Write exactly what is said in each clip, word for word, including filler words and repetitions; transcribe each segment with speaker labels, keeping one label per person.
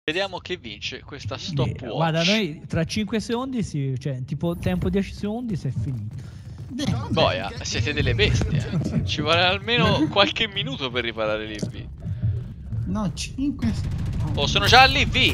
Speaker 1: Vediamo che vince questa
Speaker 2: Eh,
Speaker 1: stopwatch.
Speaker 2: Guarda, noi tra cinque secondi, si, cioè tipo tempo dieci secondi si è finito.
Speaker 1: Boia, siete delle bestie. eh. Ci vuole almeno qualche minuto per riparare l'I V.
Speaker 3: No, cinque.
Speaker 1: Oh, sono già all'I V.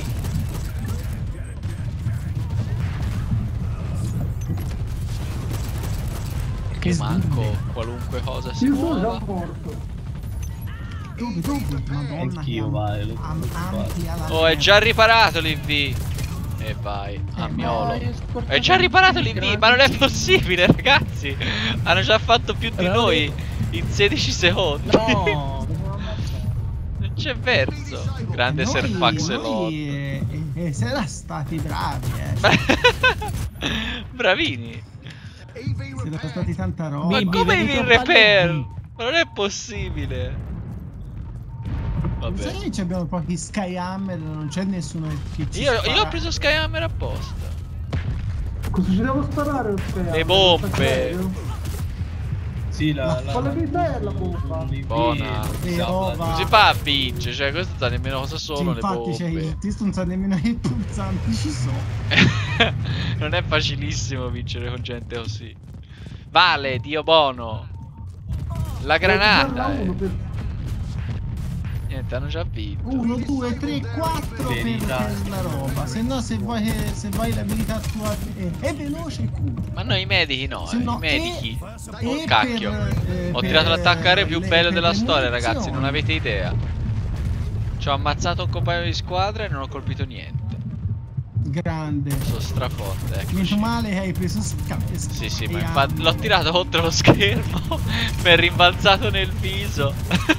Speaker 1: Che manco qualunque cosa si
Speaker 4: Io sono già
Speaker 1: muova.
Speaker 4: morto.
Speaker 3: Dove, dove? Madonna.
Speaker 5: Anch'io, vai, lo
Speaker 3: Am-
Speaker 5: faccio.
Speaker 3: ampia la
Speaker 1: Oh, è
Speaker 3: merda.
Speaker 1: già riparato l'I V. E vai, a miolo. È già riparato l'I V, ma non è possibile, ragazzi. Hanno già fatto più di noi in sedici secondi.
Speaker 5: No,
Speaker 1: Non c'è verso. Grande
Speaker 3: Noi-
Speaker 1: Sir Faxelot.
Speaker 3: noi, eh, eh, se era stati bravi, eh.
Speaker 1: Bravini.
Speaker 3: Siete stati tanta roba.
Speaker 1: Ma
Speaker 2: Bimbi,
Speaker 1: come
Speaker 2: vedi
Speaker 1: il
Speaker 2: troppo
Speaker 1: repair?
Speaker 2: all'I V.
Speaker 1: Ma non è possibile. Vabbè.
Speaker 3: Sai che abbiamo pochi Skyhammer, non c'è nessuno che ci
Speaker 1: Io,
Speaker 3: spara.
Speaker 1: io ho preso Skyhammer apposta.
Speaker 4: Cosa ci devo sparare? lo spero?
Speaker 1: Le bombe.
Speaker 4: Serio?
Speaker 5: sì, la, la,
Speaker 4: Quale vita è la bomba?
Speaker 5: l'I V,
Speaker 1: Buona.
Speaker 5: si
Speaker 3: Eh,
Speaker 5: apre.
Speaker 3: oh, va.
Speaker 1: Non si fa a vincere, cioè questo sa nemmeno cosa
Speaker 3: Sì,
Speaker 1: sono le
Speaker 3: infatti, cioè,
Speaker 1: bombe.
Speaker 3: il testo non sa nemmeno che pulsanti ci sono.
Speaker 1: Non è facilissimo vincere con gente così. Vale, Dio buono. La granata.
Speaker 4: Uno
Speaker 1: eh.
Speaker 4: per-
Speaker 1: Niente, hanno già vinto.
Speaker 3: uno, due, tre, quattro per,
Speaker 5: Verità.
Speaker 3: per la roba. Se no, se vuoi, che- se vuoi l'abilità tua è, è veloce il culo.
Speaker 1: Ma noi i medici no,
Speaker 3: Se
Speaker 1: eh,
Speaker 3: no,
Speaker 1: i medici.
Speaker 3: e-
Speaker 1: Oh
Speaker 3: e
Speaker 1: cacchio.
Speaker 3: per, eh,
Speaker 1: Ho
Speaker 3: per,
Speaker 1: tirato l'attaccare più
Speaker 3: le-
Speaker 1: bello
Speaker 3: per
Speaker 1: della
Speaker 3: le
Speaker 1: storia, ragazzi,
Speaker 3: munizioni.
Speaker 1: non avete idea. Ci ho ammazzato un compagno di squadra e non ho colpito niente.
Speaker 3: Grande.
Speaker 1: Sono straforte, eccoci.
Speaker 3: Meno male che hai preso scappi.
Speaker 1: Sì, sì, ma infatti l'ho tirato contro lo schermo. Mi è rimbalzato nel viso.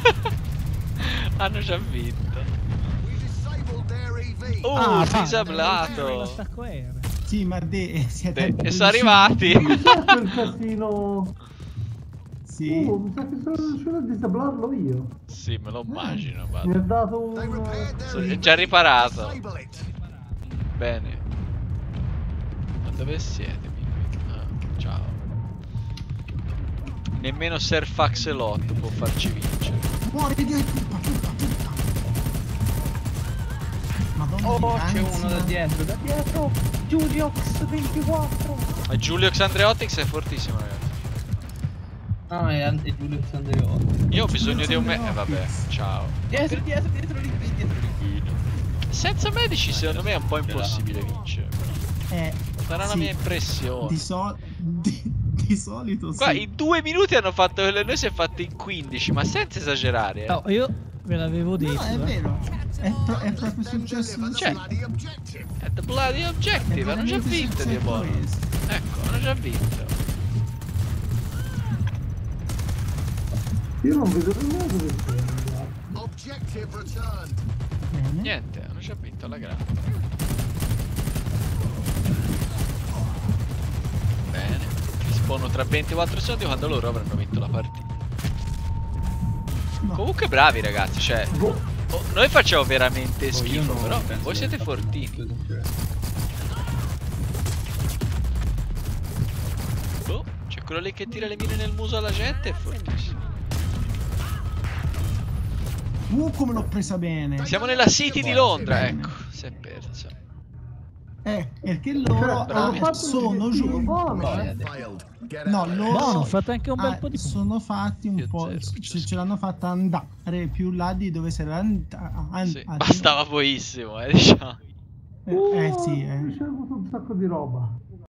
Speaker 1: Hanno già vinto. Oh,
Speaker 2: Ah,
Speaker 1: disablato.
Speaker 2: L'attacco aereo.
Speaker 3: Sì, ma de- siete
Speaker 1: E sono arrivati.
Speaker 4: Mi sa quel casino.
Speaker 3: Sì.
Speaker 4: Oh, mi sa che sono riuscito a disablarlo io.
Speaker 1: Sì, me lo immagino.
Speaker 4: Mi
Speaker 1: Vado.
Speaker 4: ha dato un.
Speaker 1: So- È già riparato. Bene. Ma dove siete? bimbi? Ah, ciao. Nemmeno Sir Faxelot può farci vincere.
Speaker 3: Muori di tutta, tutta, tutta. Madonna
Speaker 5: Oh,
Speaker 3: di
Speaker 5: c'è
Speaker 3: ansia.
Speaker 5: uno da dietro, da dietro.
Speaker 4: Juliox ventiquattro.
Speaker 1: Ma Giulio Xandreotix è fortissimo, ragazzi.
Speaker 5: Ah, è, è Giulio Xandreotti.
Speaker 1: Io ho bisogno di un me. Eh, vabbè, ciao.
Speaker 5: Dietro, dietro, dietro l'I V, dietro l'I V.
Speaker 1: Senza medici, secondo me è un po' impossibile vincere.
Speaker 3: Eh,
Speaker 1: Sarà una
Speaker 3: sì.
Speaker 1: mia impressione.
Speaker 3: Di, so- di, di solito
Speaker 1: Qua
Speaker 3: sì.
Speaker 1: in due minuti hanno fatto quello che noi si è fatto in quindici, ma senza esagerare. Eh.
Speaker 2: Oh, io ve l'avevo detto.
Speaker 3: No, è
Speaker 2: eh.
Speaker 3: vero. È, pro- è proprio successo così.
Speaker 1: Cioè, È the bloody
Speaker 3: È
Speaker 1: objective, hanno già
Speaker 3: veramente
Speaker 1: vinto, Dio
Speaker 3: successo
Speaker 1: buono.
Speaker 3: questo.
Speaker 1: Ecco, hanno già vinto.
Speaker 4: Io non vedo nemmeno dove sono.
Speaker 3: Bene.
Speaker 1: Niente, hanno già vinto alla grande. Bene. Rispondo tra ventiquattro secondi quando loro avranno vinto la partita.
Speaker 3: No.
Speaker 1: Comunque bravi ragazzi, cioè
Speaker 4: Boh.
Speaker 1: oh, noi facciamo veramente
Speaker 5: Oh, io
Speaker 1: schifo,
Speaker 5: no,
Speaker 1: però
Speaker 5: penso
Speaker 1: voi
Speaker 5: di
Speaker 1: siete
Speaker 5: aver fatto
Speaker 1: fortini.
Speaker 5: tutto.
Speaker 1: Oh, c'è quello lì che tira le mine nel muso alla gente, è fortissimo.
Speaker 3: Uh, come l'ho presa bene.
Speaker 1: Siamo nella City di Londra, ecco, si è persa.
Speaker 3: Eh, perché loro
Speaker 4: Cioè,
Speaker 3: ah,
Speaker 4: hanno fatto
Speaker 3: sono
Speaker 4: un
Speaker 3: giù.
Speaker 4: obiettivo buono,
Speaker 5: Boia,
Speaker 4: eh.
Speaker 3: No, loro
Speaker 2: Buono, ho fatto anche un bel
Speaker 3: ah,
Speaker 2: po' di punti.
Speaker 3: sono fatti un
Speaker 1: Io
Speaker 3: po'.
Speaker 1: zero,
Speaker 3: Ce,
Speaker 1: successo.
Speaker 3: ce l'hanno fatta andare più là di dove si era andata.
Speaker 1: Sì, bastava pochissimo, eh, diciamo.
Speaker 3: Eh, eh sì,
Speaker 4: Ho
Speaker 3: eh.
Speaker 4: ricevuto un sacco di roba.